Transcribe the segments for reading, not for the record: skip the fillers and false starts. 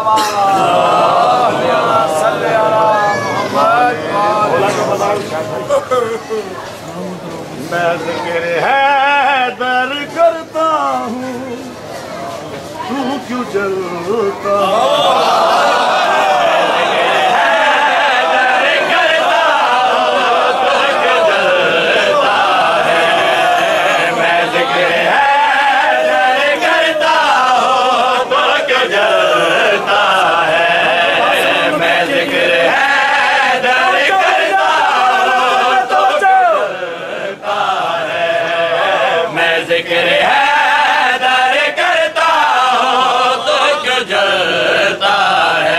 मैं ज़िक्र हैदर करता हूँ, तू क्यों जलता? ज़िक्र हैदर करता हूँ तो क्यों जलता है?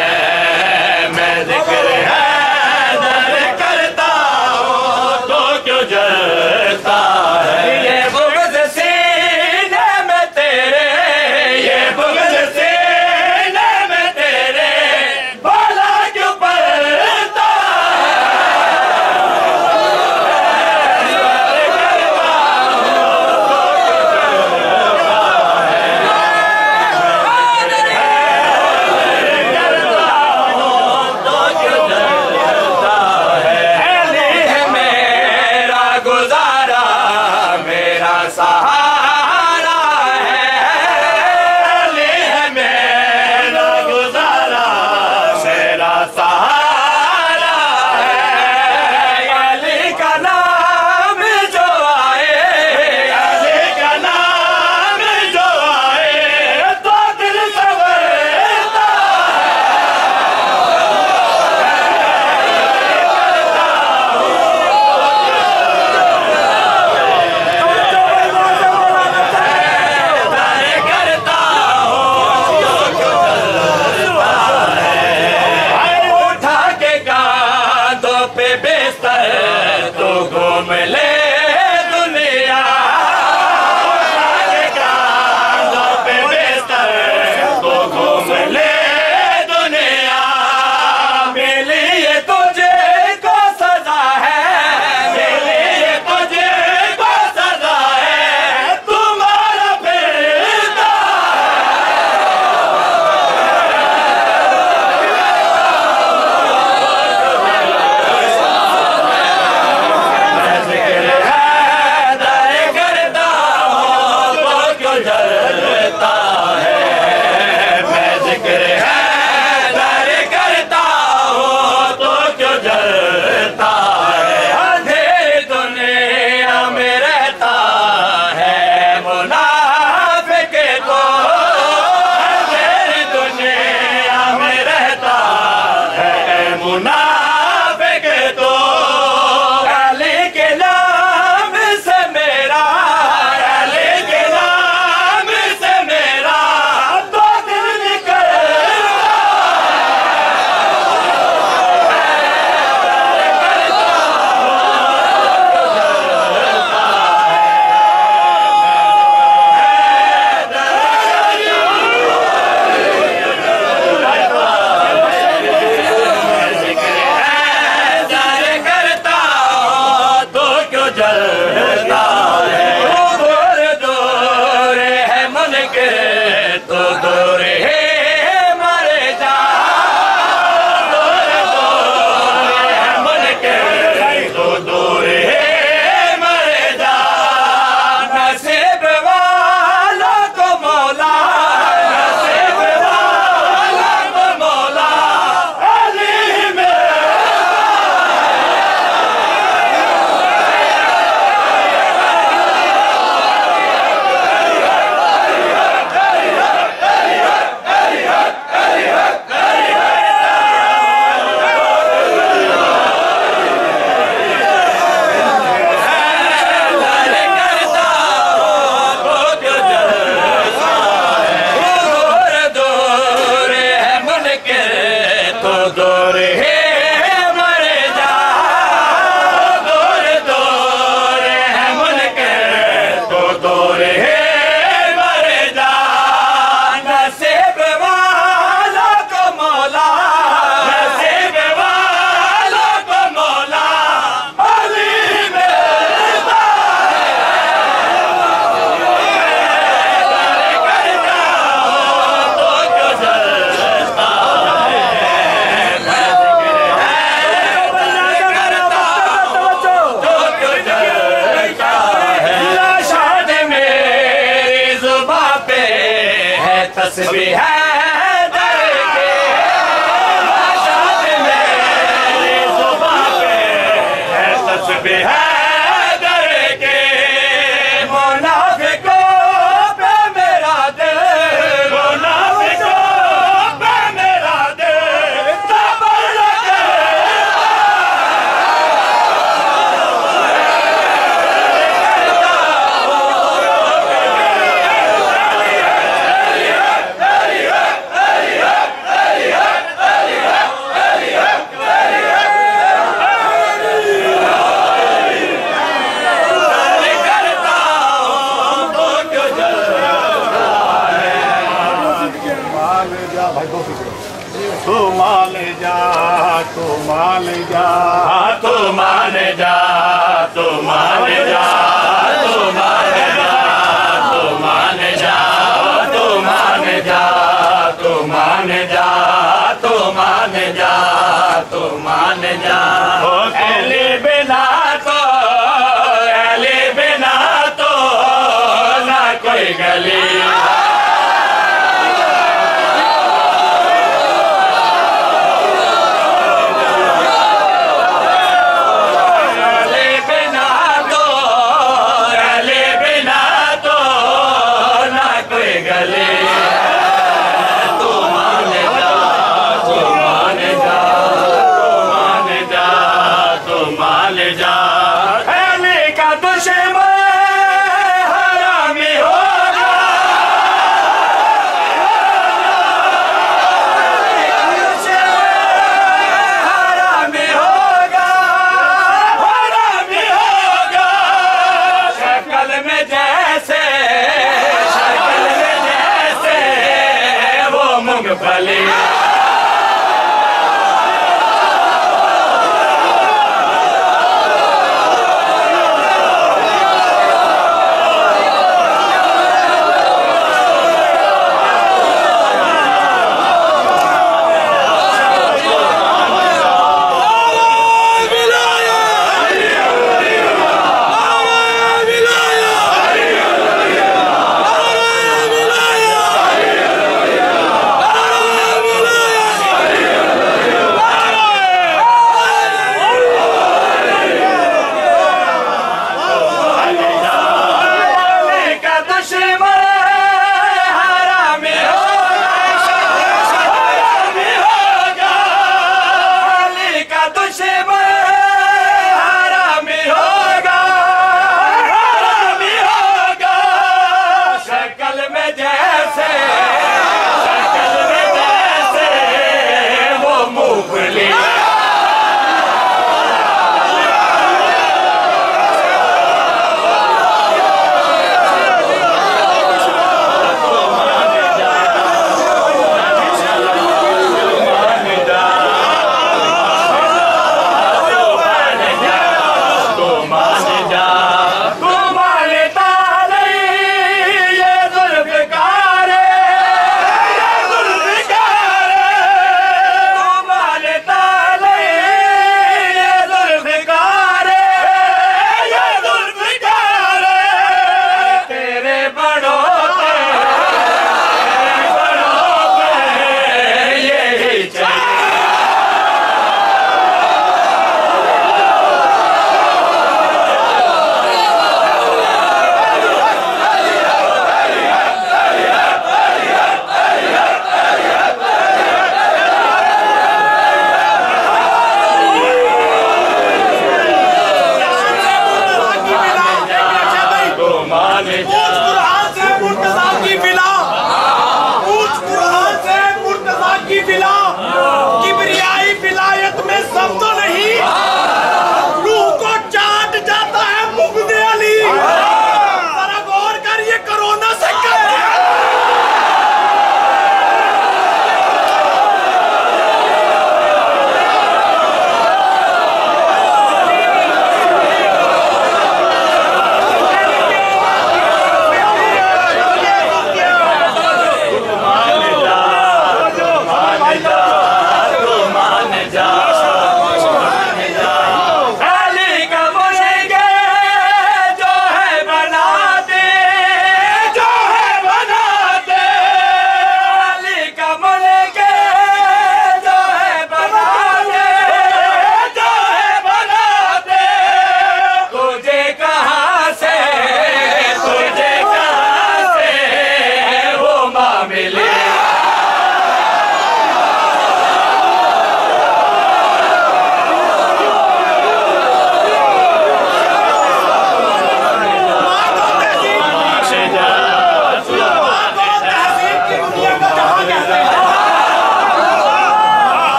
तस्बीह है दर के शाद मेरी जुबां पे है तस्बीह है दर के मुनाफिकों पे मेरा दिल मुनाफिकों पे मेरा दिल तबर लगे तू मान जा तू मान जा तू मान जा तू मान जा तू मान जा तू मान जा तू मान जा तू मान जा तू मान जा तू मान जा अली बिना तो ना कोई गली तू मान जा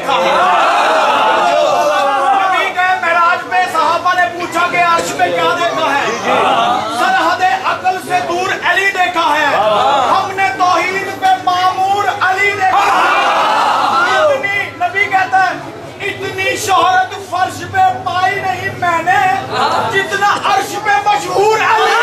देखा है। नबी गए मेराज पे, सहाबा ने पूछा कि अर्श पे क्या देखा है? सरहदे अकल से दूर अली देखा है। हमने तौहीद पे मामूर अली देखा है। इतनी, नबी कहता है इतनी शोहरत फर्श पे पाई नहीं मैंने जितना अर्श पे मशहूर अली।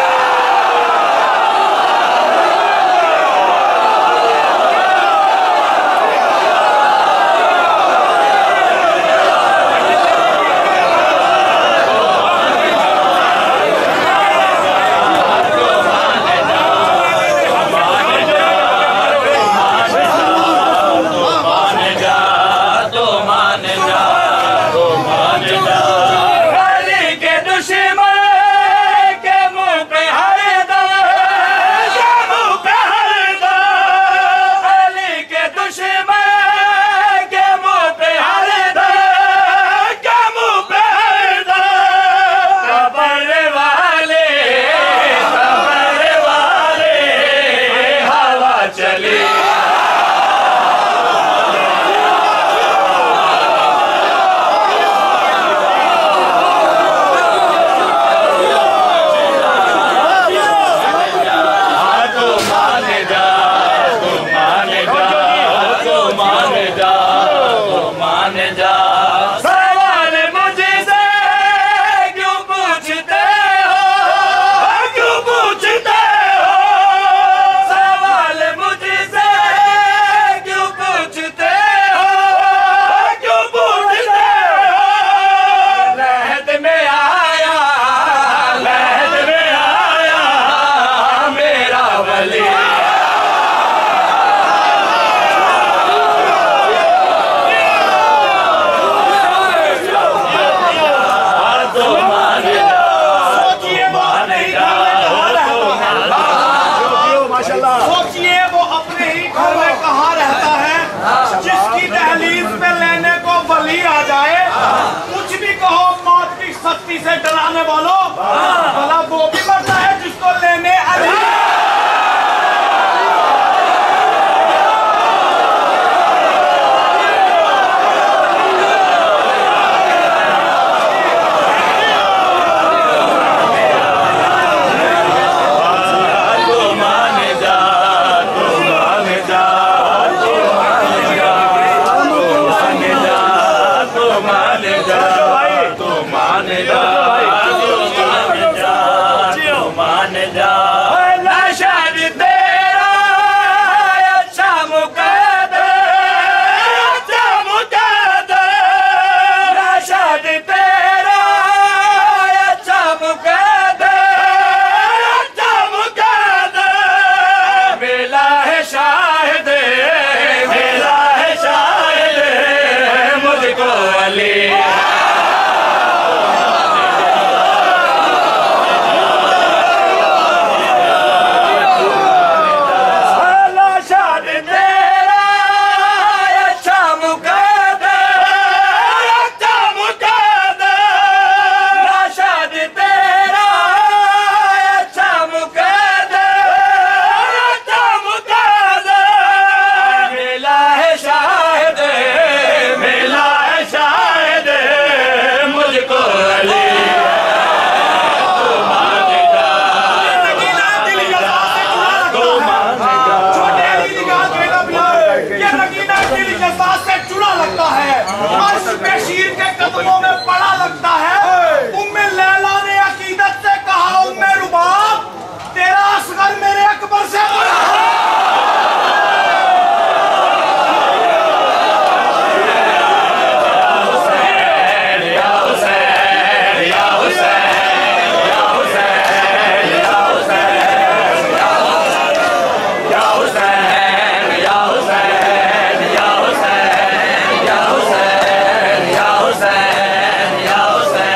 से डराने वालों, भला वो भी मरता है जिसको लेने अली। शीर के कदमों में पड़ा लगता है। उम्मे लैला ने अकीदत से कहा, उम्मे रुबाब तेरा असगर मेरे अकबर से बड़ा है। या हुसैन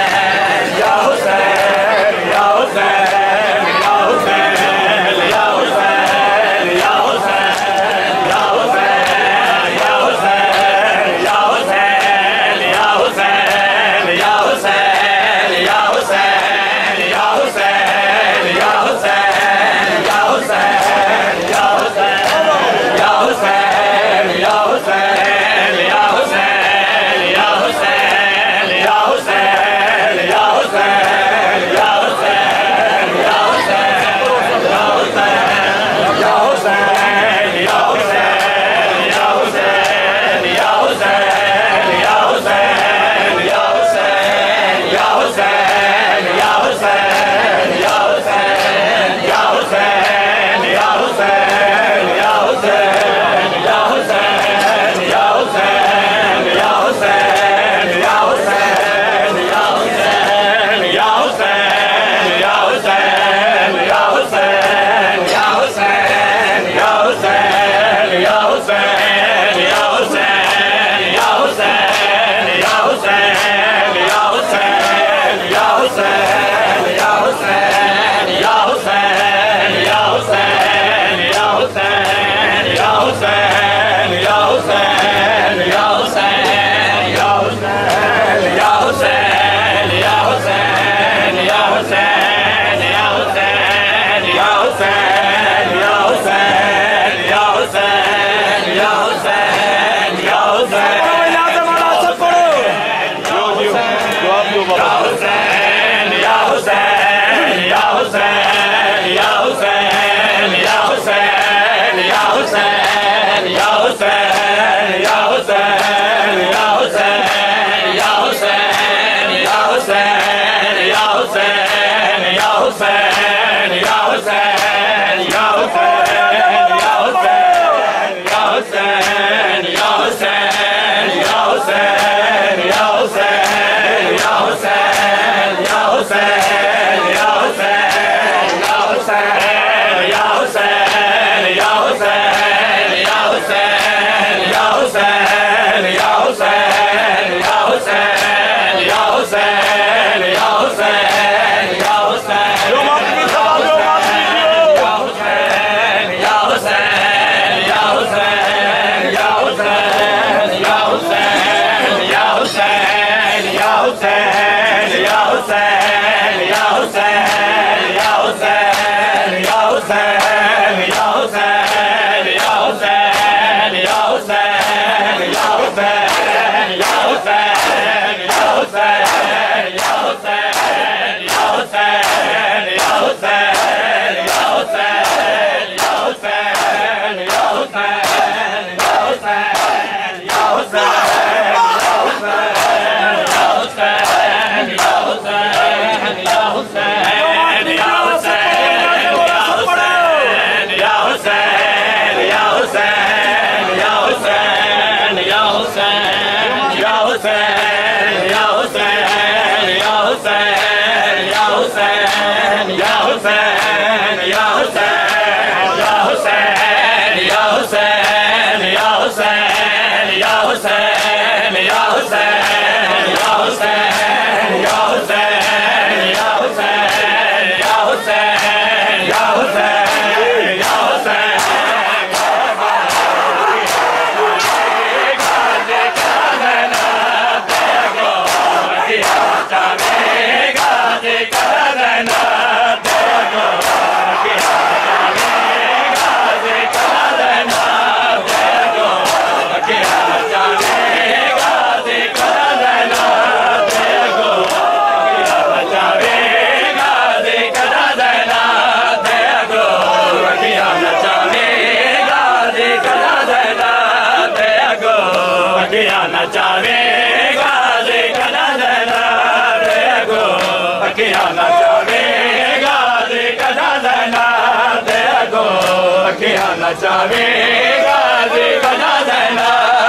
चावेगा जी कदा देना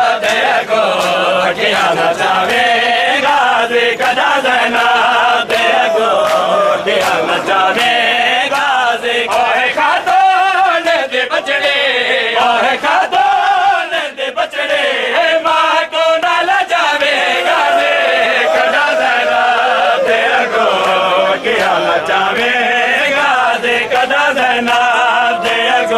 देखो क्या ना चावेगा जी कदा देना देखो क्या ना चावेगा जी ओए खातो ने दे बचड़े ओए खातो ने दे बचड़े माँ को ना ला जावेगा जी कदा देना देखो क्या ना चावेगा जी कदा देना देखो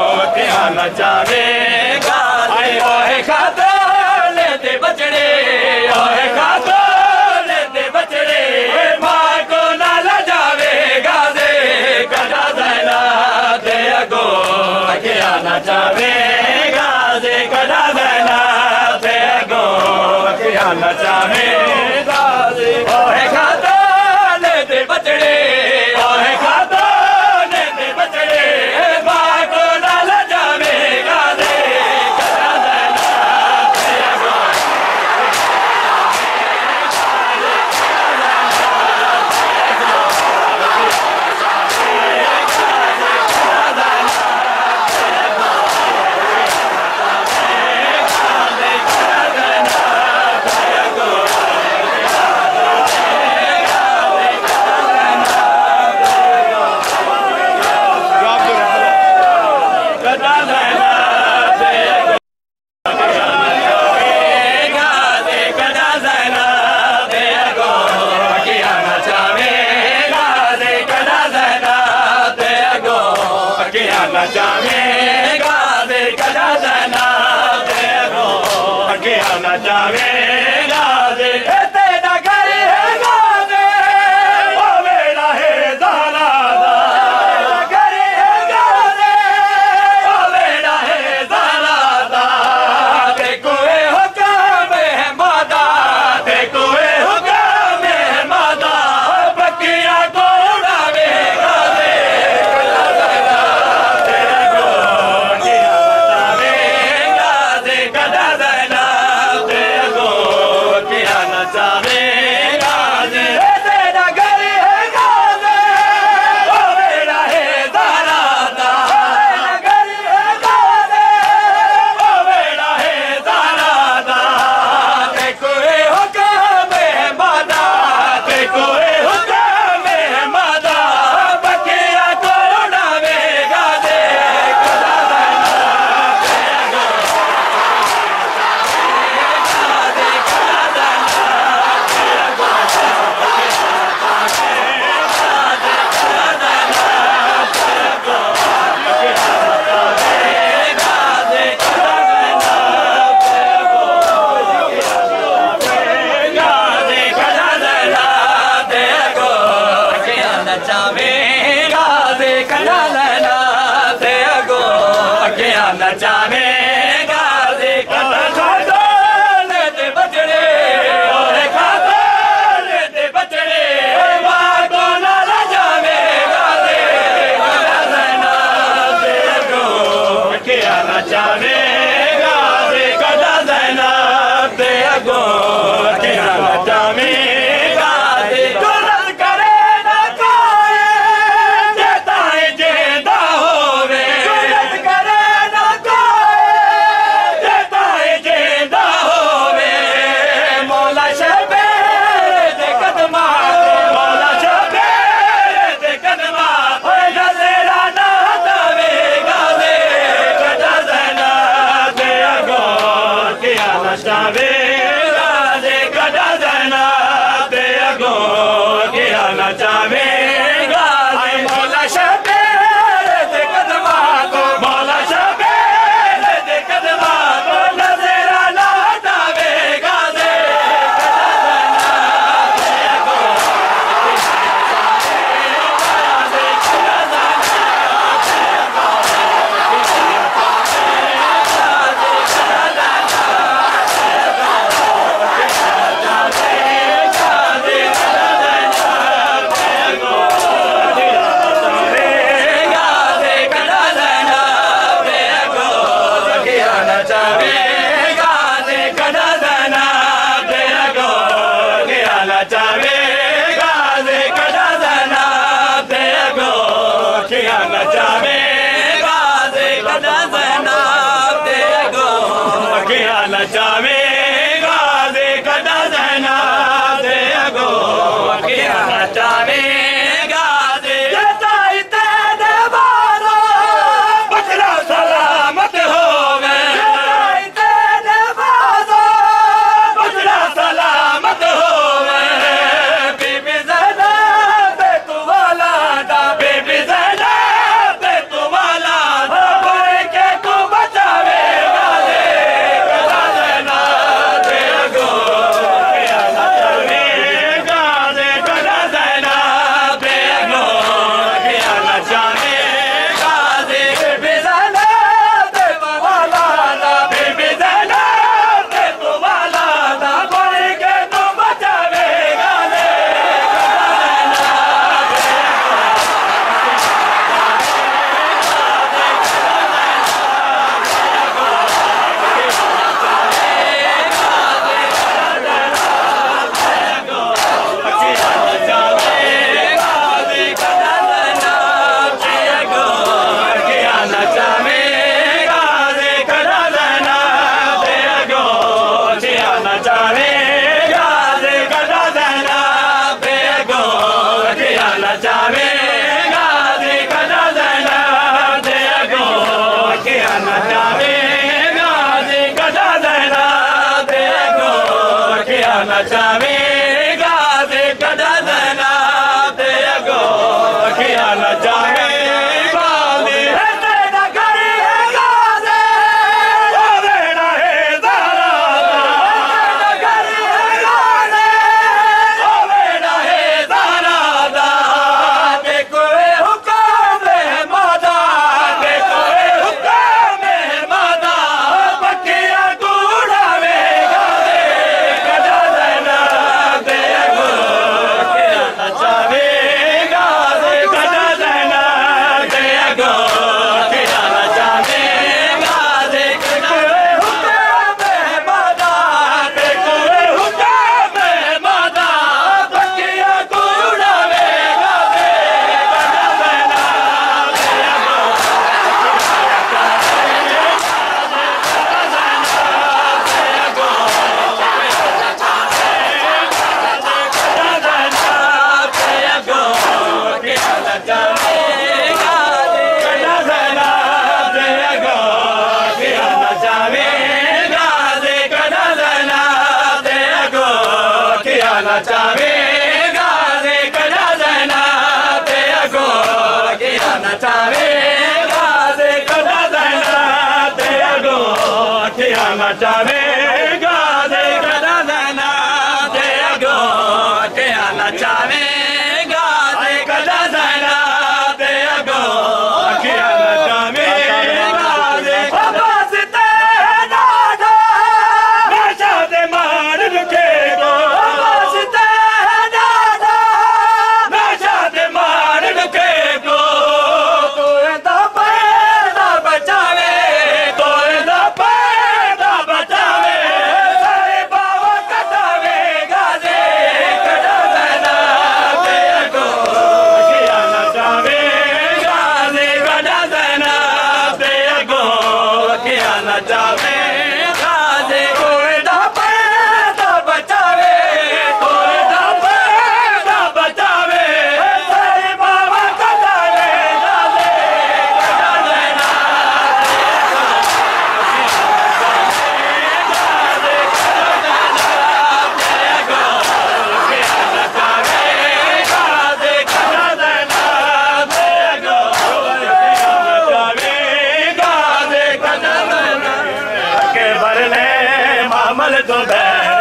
चावेगा ओए खातो लेते बचड़े ओए खातो लेते बचड़े माँ को ना ला जावेगा दे कदा देना दे गो क्या ना चावेगा दे कदा देना दे गो क्या ना चावेगा दे ओए खातो लेते बचड़े ओए खातो लेते बचड़े माँ को ना ला चावेगा दे कदा देना देखो क्या ना चावेगा दे तेरा घर है गादे ओ मेरा है ज़ालादा घर है गादे ओ मेरा है ज़ालादा देखो हो अगो किया नचावे गाजे गुरल करे ना कोई जेता जेदा होवे गुरल करे ना कोई जेता जेदा होवे मौला शबीर दे कदमा मौला शबीर दे कदमा ओए गजेरा ना दवे गाजे कदा जना दे अगो किया नचावे गाजे कदा जना दे अगो किया नचावे गाजे मौला शबीर दे कदमा को मौला शबीर दे कदमा को नजरा ना दवे गाजे नचावे गाजे कदा जना दे अगो किया नचावे गाजे जताई तेरे बारो बकरा सलामत होवे जताई तेरे बारो बकरा सलामत होवे बीबी ज़ैनब तू वाला दा बीबी ज़ैनब तू वाला दा बोले के तू बचावे गाजे कदा जना दे अगो किया नचावे गाजे कदा जना दे अगो किया नचावे गाजे बीबी ज़ैनब तू वाला दा बीबी ज़ैनब तू वाला दा बोले के तू बचावे गाजे नचावे गाजे कदा जना दे अगो किया नचावे गाजे तेरा घर है गाजे ओवेड़ा है ज़रा तेरा घर है गाजे ओवेड़ा है ज़रा के कोई हुक्म है मादा के कोई हुक्म है मादा बकिया गुड़ावे गाजे कदा जना दे अगो किया नचावे गाजे कदा जना दे अगो किया नचावे गाजे कोई हुक्म है मादा के कोई हुक्म है मादा बकिया गुड़ावे गाजे कदा जना दे अगो नचावे गाजे कदा जना दे अगो किया नचावे गाजे कदा जना दे अगो किया नचावे गाजे कदा जना दे अगो किया नचावे गाजे कदा जना दे अगो किया नचावे गाजे अब्बास ते नाडा नशा दे मार रुके गो अब्बास ते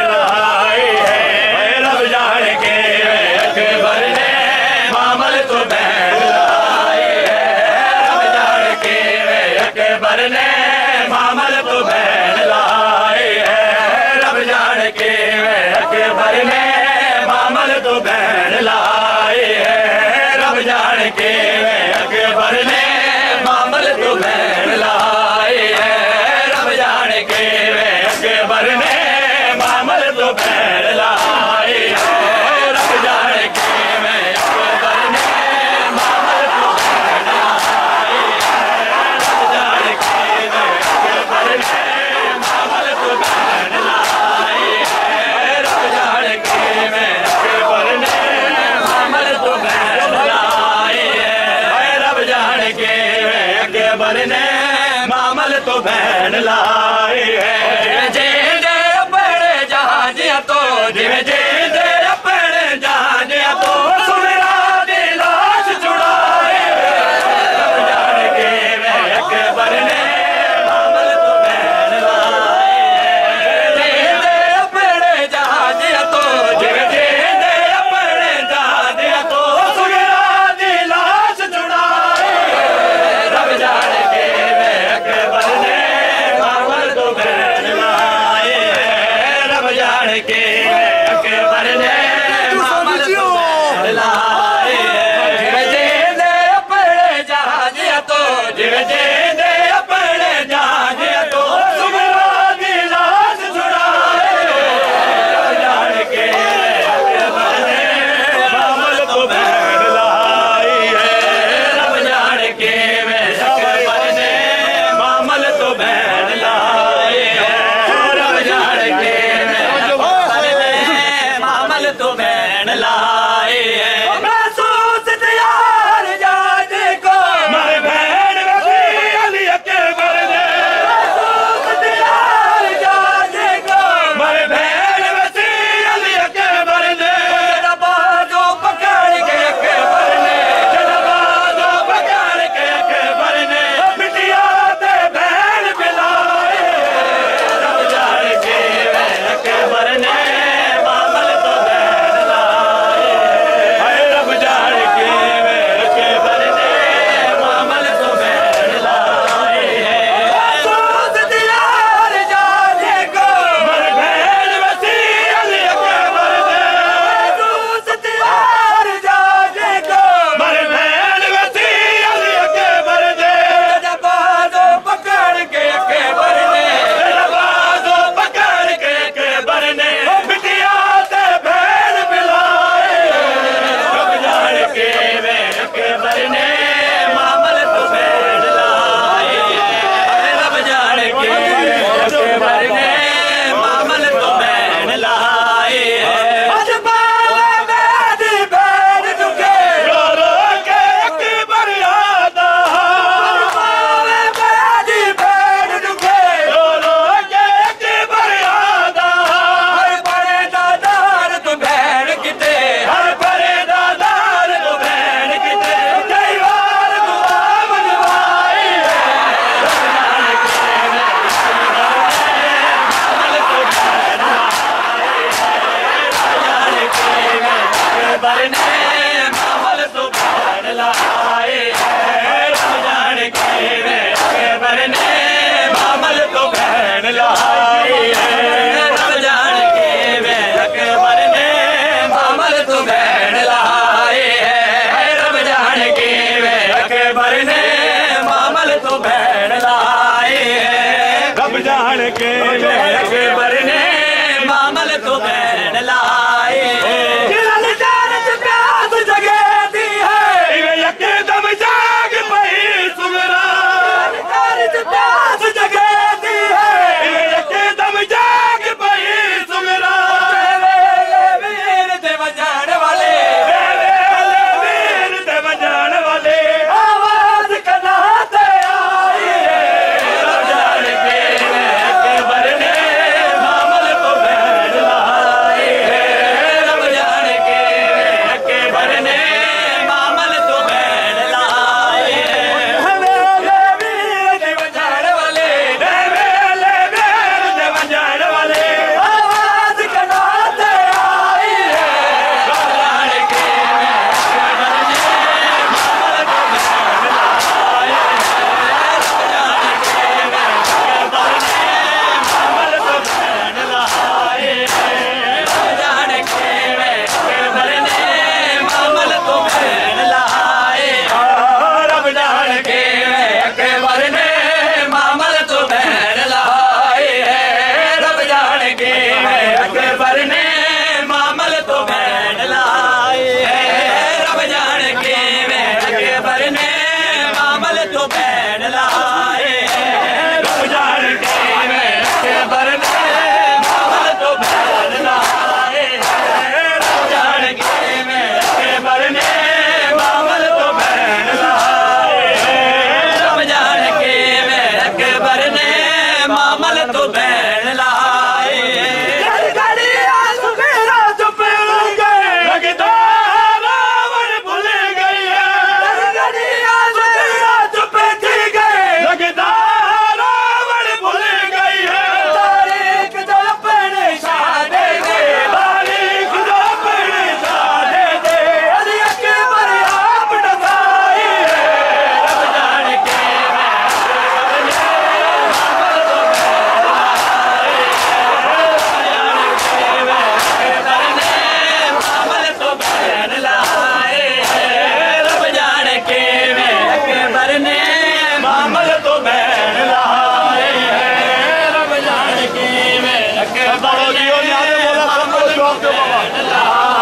लाई है। रब जान के अकबर ने मामल तो बहन लाई है। रब जान के अकबर ने मामल तो बहन लाई है। रब जान के अकबर ने मामल तो बहन लाई है। रब जान के अकबर ने मामल तो बहन लाई है। रब जान के अकबर ने मामल तो बहन लाई है। रब जान के अकबर ने मामल तो बहन लाई है। रब जान के अकबर ने मामल तो बहन लाई है। रब जान के अकबर ने मामल तो बहन लाई है। रब जान के अकबर ने मामल तो बहन लाई है। जिवें अपने जहाज तो जिवें अपने जहाज तो सुमेरा दी लाश छुड़ाए। रब जान के अकबर ने मामल तो बहन लाई है। जिवें अपने जहाज तो जिवें अपने जहाज तो सुमेरा दी लाश छुड़ाए। रब जान के अकबर ने मामल तो बहन लाई है। रब जान के अकबर ने मामल तो बहन लाई है। जिवें अपने जहाज तो जिवें अपने जहाज तो सुमेरा दी लाश छुड़ाए। रब जान के अकबर ने मामल तो बहन लाई है। रब जान के अकबर ने मामल तो बहन लाई है। रब जान के अकबर ने मामल तो बहन लाई है। महसूस यार जान को मर बहन वसी अली अकबर ने। महसूस यार जान को मर बहन वसी अली अकबर ने। बाजो पकड़ के अकबर ने बाजो पकड़ के अकबर ने बिटिया ते बहन पिलाए। रब जान के अकबर ने मामल तो बहन लाई है। रब जान के अकबर ने मामल तो बहन लाई है। महसूस यार जान को मर बहन वसी अली अकबर ने। महसूस यार जान को मर बहन वसी अली अकबर ने। बाजो पकड़ के अकबर ने बाजो पकड़ के अकबर ने बिटिया ते बहन पिलाए। रब जान के अकबर ने मामल तो बहन लाई है। रब जान के अकबर ने मामल तो बहन लाई है। अज बावे मेरी बहन दुखे रो रो के अकबर आदा। बावे मेरी बहन दुखे रो रो के अकबर आदा। हर बड़े दादार तो बहन किते हर बड़े दादार तो बहन किते कई बार दुआ मनवाई है। रब जान के मामल तो बहन लाई है। रब जान के अकबर ने मामल तो बहन लाई है। रब जान के अकबर ने मामल तो बहन लाई है। रब जान के अकबर ने मामल तो बहन लाई है। रब जान के अकबर ने मामल तो बहन लाई है। रब जान के अकबर ने मामल तो बहन लाई है। जिलन जान से प्यास जगे दी है इवें यकदम जाग पई सुमरा। जान से प्यास जगे दी है इवें यकदम जाग पई सुमरा। वीर ते बजाण वाले वीर ते बजाण वाले आवाज कना ते आई है। रब जान के अकबर ने मामल तो बहन लाई बोलो, यहाँ पे बोला, सब बोलो, जवाब दो बाबा।